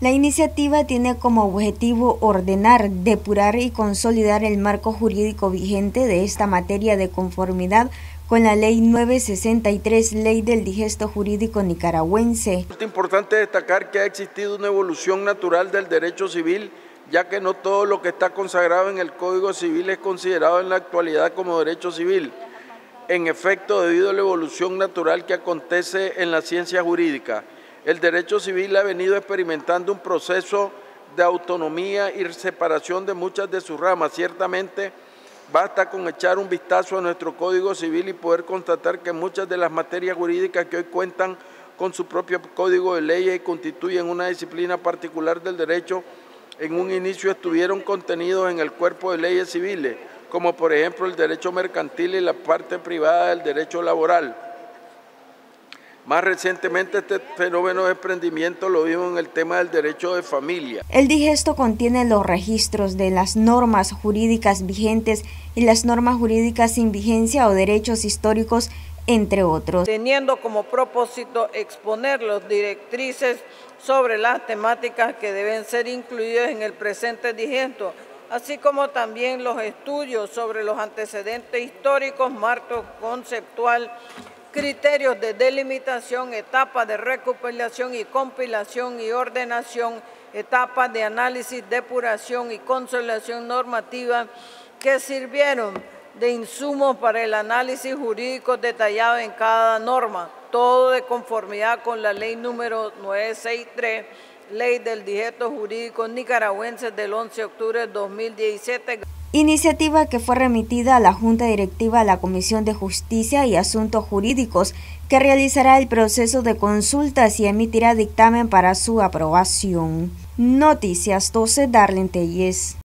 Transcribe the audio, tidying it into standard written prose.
La iniciativa tiene como objetivo ordenar, depurar y consolidar el marco jurídico vigente de esta materia de conformidad con la Ley 963, Ley del Digesto Jurídico Nicaragüense. Es importante destacar que ha existido una evolución natural del derecho civil, ya que no todo lo que está consagrado en el Código Civil es considerado en la actualidad como derecho civil. En efecto, debido a la evolución natural que acontece en la ciencia jurídica, el derecho civil ha venido experimentando un proceso de autonomía y separación de muchas de sus ramas. Ciertamente, basta con echar un vistazo a nuestro Código Civil y poder constatar que muchas de las materias jurídicas que hoy cuentan con su propio código de leyes y constituyen una disciplina particular del derecho, en un inicio estuvieron contenidos en el cuerpo de leyes civiles, como por ejemplo el derecho mercantil y la parte privada del derecho laboral. Más recientemente este fenómeno de desprendimiento lo vimos en el tema del derecho de familia. El digesto contiene los registros de las normas jurídicas vigentes y las normas jurídicas sin vigencia o derechos históricos, entre otros. Teniendo como propósito exponer las directrices sobre las temáticas que deben ser incluidas en el presente digesto, así como también los estudios sobre los antecedentes históricos, marco conceptual, criterios de delimitación, etapas de recopilación y compilación y ordenación, etapas de análisis, depuración y consolidación normativa que sirvieron de insumos para el análisis jurídico detallado en cada norma, todo de conformidad con la ley número 963, Ley del Digesto Jurídico Nicaragüense del 11 de octubre de 2017. Iniciativa que fue remitida a la Junta Directiva de la Comisión de Justicia y Asuntos Jurídicos, que realizará el proceso de consultas y emitirá dictamen para su aprobación. Noticias 12, Darlene Telles.